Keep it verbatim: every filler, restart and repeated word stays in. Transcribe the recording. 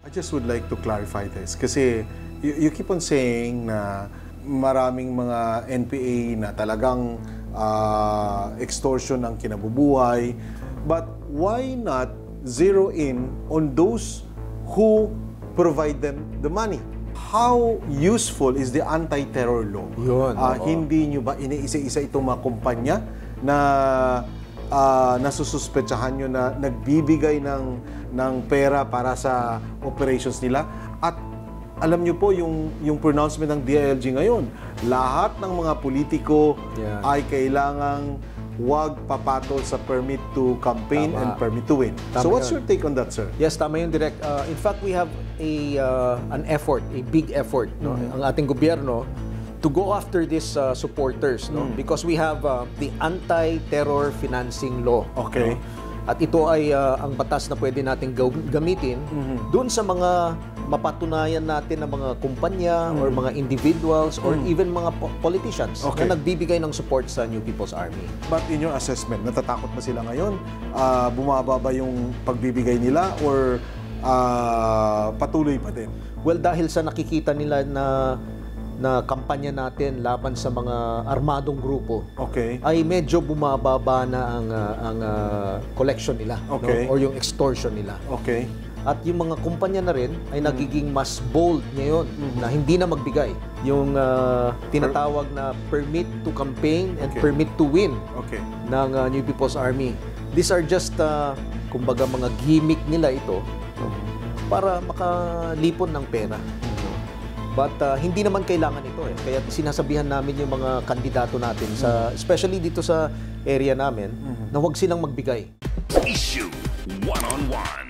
I just would like to clarify this kasi you, you keep on saying na maraming mga N P A na talagang uh, extortion ang kinabubuhay, but why not zero in on those who provide them the money? How useful is the anti-terror law? Yun, uh, hindi nyo ba iniisa-isa itong mga kumpanya na uh, nasususpetsahan nyo na nagbibigay ng, ng pera para sa operations nila? At alam nyo po yung, yung pronouncement ng D I L G ngayon, lahat ng mga politiko yeah. ay kailangang wag papatol sa permit to campaign tama. And permit to win. Tama so what's yun. Your take on that, sir? Yes, tama yun, Direk. Uh, in fact, we have a uh, an effort, a big effort, no? Mm-hmm. Ang ating gobyerno to go after these uh, supporters, no? Mm. Because we have uh, the anti-terror financing law. Okay. No? At ito ay uh, ang batas na pwede nating gamitin mm-hmm. doon sa mga mapatunayan natin ng mga kumpanya mm-hmm. or mga individuals or mm-hmm. even mga po politicians okay. na nagbibigay ng support sa New People's Army. But in your assessment, natatakot ba sila ngayon? Uh, bumaba ba yung pagbibigay nila or uh, patuloy pa din? Well, dahil sa nakikita nila na na kampanya natin laban sa mga armadong grupo, okay. ay medyo bumababa na ang uh, ang uh, collection nila okay. no? or yung extortion nila. Okay. At yung mga kumpanya na rin ay nagiging mas bold ngayon mm-hmm. na hindi na magbigay yung uh, tinatawag na permit to campaign and okay. permit to win okay. ng uh, New People's Army. These are just uh, kumbaga mga gimmick nila ito no? para makalipon ng pera. But uh, hindi naman kailangan ito eh. Kaya sinasabihan namin yung mga kandidato natin, sa, especially dito sa area namin, mm-hmm. na huwag silang magbigay. Isyu One-on-One.